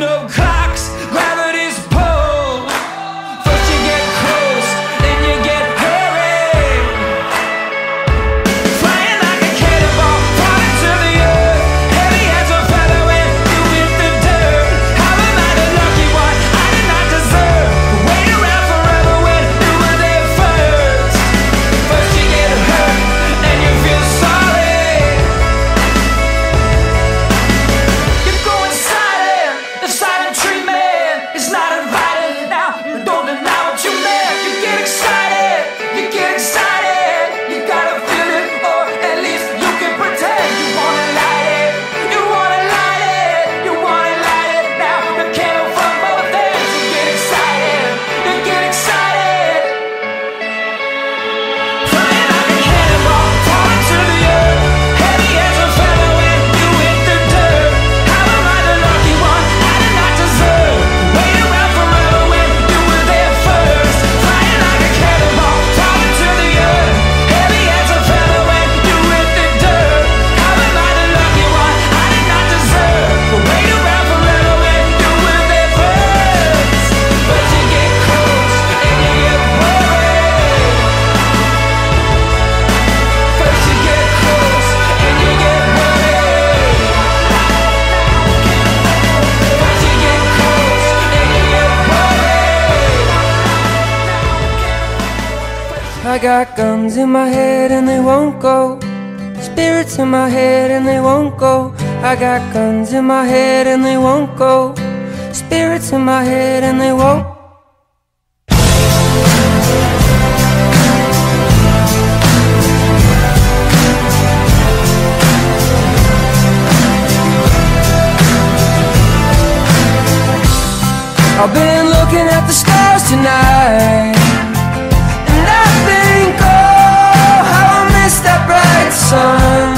ticking of clocks, gravity's pull. First you get close, then you get hairy. Flying like a cannonball, falling to the earth. Heavy as a feather when you hit the dirt. How am I the lucky one I did not deserve? Wait around forever when you were there first. First you get hurt, then you feel sorry. You go inside the silent treatment is not invited. Now you don't deny what you meant. You get excited, you get excited. You gotta feel it, or at least you can pretend. You wanna light it, you wanna light it, you wanna light it. Now the candle from both ends. You get excited, you get excited. Flying like a cannonball, falling to the earth. Heavy as a feather when you hit the dirt. How am I the lucky one I did not deserve? Wait around forever when you were there first. Flying like a cannonball, falling to the earth. Heavy as a feather when you hit the dirt. How am I the lucky one I did not deserve? Wait around forever when you were there first. But you get close and you get worried. First you get close and you get worried. First you get close and you get worried. I got guns in my head and they won't go. Spirits in my head and they won't go. I got guns in my head and they won't go. Spirits in my head and they won't. I've been looking at the stars tonight, and I think, oh, how I miss that bright sun.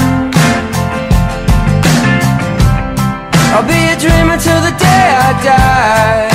I'll be a dreamer till the day I die.